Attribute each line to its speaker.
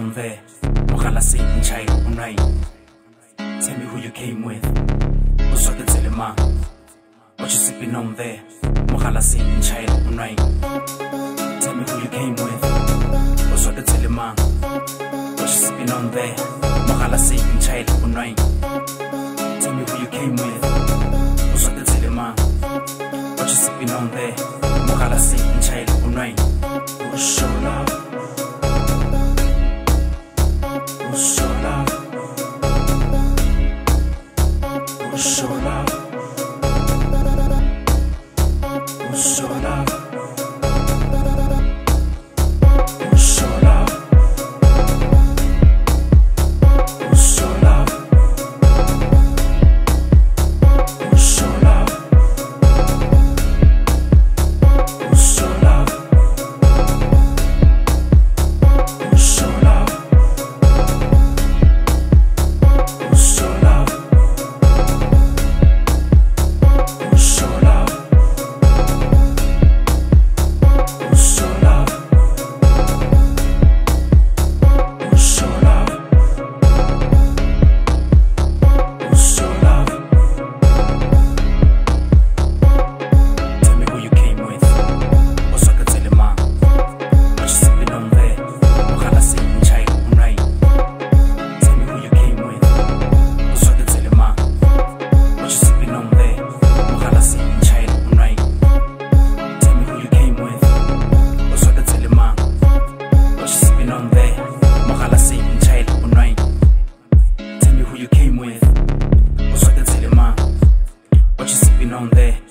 Speaker 1: on there. Mogala saying child unai. Tell me who you came with. Who's what the telema? What you sipping on there? Mogala saying child unai. Tell me who you came with. Who's what the telema? What you sipping on there? Mogala saying child unai. Tell me who you came with. Who's what the telema? What you sipping on there? Mogala saying child unai. Who's your love? Who's your love? Who's your love? Who's your love? Who's your love? Who's your love? Who's your love? Who's your love? Who's your love? Who's your love? Who's your love? Who's your love? Who's your love? Who's your love? Tell me who you came with. What's what the telema? What you sipping on there? Mogala saying child unai. Tell me who you came with. What's what the telema? What you sipping on there? Mogala saying child unai. Tell me who you came with. What's what the telema? What you sipping on there? Mogala saying child unai. Tell me who you came with. What's what the telema? What you sipping on there?